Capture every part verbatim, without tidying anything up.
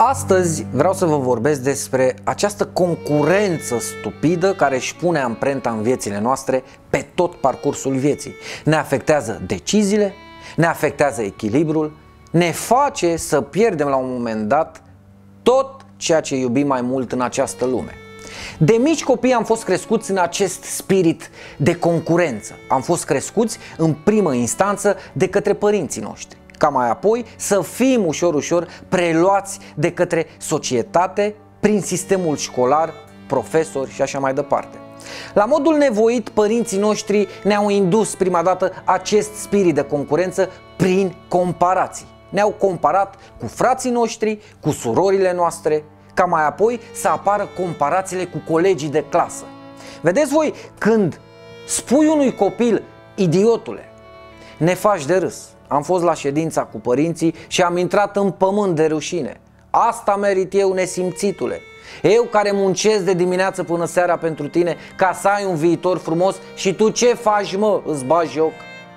Astăzi vreau să vă vorbesc despre această concurență stupidă care își pune amprenta în viețile noastre pe tot parcursul vieții. Ne afectează deciziile, ne afectează echilibrul, ne face să pierdem la un moment dat tot ceea ce iubim mai mult în această lume. De mici copii am fost crescuți în acest spirit de concurență. Am fost crescuți în primă instanță de către părinții noștri, ca mai apoi să fim ușor, ușor preluați de către societate prin sistemul școlar, profesori și așa mai departe. La modul nevoit, părinții noștri ne-au indus prima dată acest spirit de concurență prin comparații. Ne-au comparat cu frații noștri, cu surorile noastre, ca mai apoi să apară comparațiile cu colegii de clasă. Vedeți voi, când spui unui copil, idiotule, ne faci de râs. Am fost la ședința cu părinții și am intrat în pământ de rușine. Asta merit eu, nesimțitule. Eu care muncesc de dimineață până seara pentru tine ca să ai un viitor frumos și tu ce faci, mă? Îți bagi joc?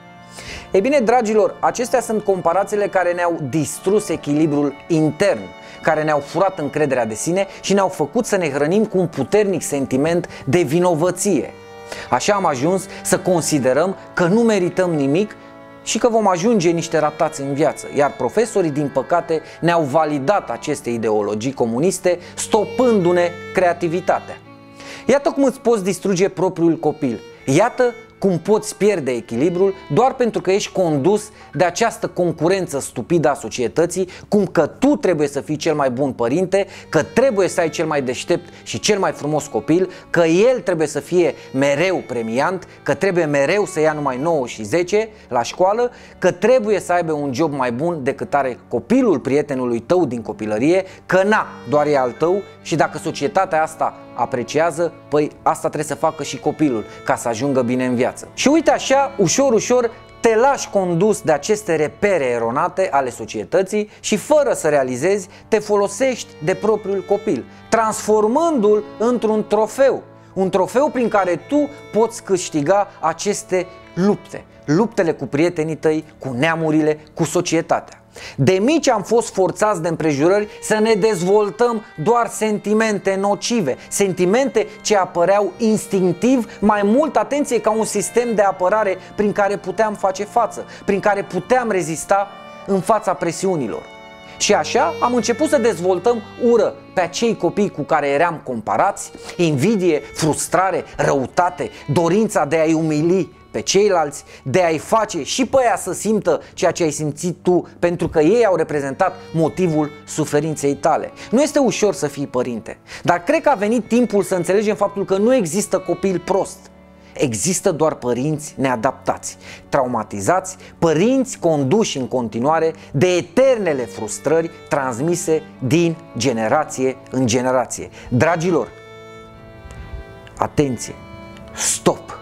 Ei bine, dragilor, acestea sunt comparațiile care ne-au distrus echilibrul intern, care ne-au furat încrederea de sine și ne-au făcut să ne hrănim cu un puternic sentiment de vinovăție. Așa am ajuns să considerăm că nu merităm nimic și că vom ajunge niște ratați în viață. Iar profesorii, din păcate, ne-au validat aceste ideologii comuniste, stopându-ne creativitatea. Iată cum îți poți distruge propriul copil. Iată cum poți pierde echilibrul doar pentru că ești condus de această concurență stupidă a societății, cum că tu trebuie să fii cel mai bun părinte, că trebuie să ai cel mai deștept și cel mai frumos copil, că el trebuie să fie mereu premiant, că trebuie mereu să ia numai nouă și zece la școală, că trebuie să aibă un job mai bun decât are copilul prietenului tău din copilărie, că na, doar e al tău și dacă societatea asta apreciază, păi asta trebuie să facă și copilul ca să ajungă bine în viață. Și uite așa, ușor, ușor te lași condus de aceste repere eronate ale societății și fără să realizezi, te folosești de propriul copil, transformându-l într-un trofeu. Un trofeu prin care tu poți câștiga aceste lupte. Luptele cu prietenii tăi, cu neamurile, cu societatea. De mici am fost forțați de împrejurări să ne dezvoltăm doar sentimente nocive, sentimente ce apăreau instinctiv, mai mult, atenție, ca un sistem de apărare prin care puteam face față, prin care puteam rezista în fața presiunilor. Și așa am început să dezvoltăm ură pe acei copii cu care eram comparați, invidie, frustrare, răutate, dorința de a-i umili pe ceilalți, de a-i face și pe aia să simtă ceea ce ai simțit tu, pentru că ei au reprezentat motivul suferinței tale. Nu este ușor să fii părinte, dar cred că a venit timpul să înțelegem faptul că nu există copil prost. Există doar părinți neadaptați, traumatizați, părinți conduși în continuare de eternele frustrări transmise din generație în generație. Dragilor, atenție, stop!